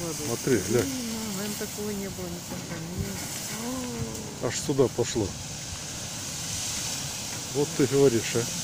кладут. Смотри, глянь. Наверное, такого не было никогда. Нет. Аж сюда пошло. Вот ты говоришь, а.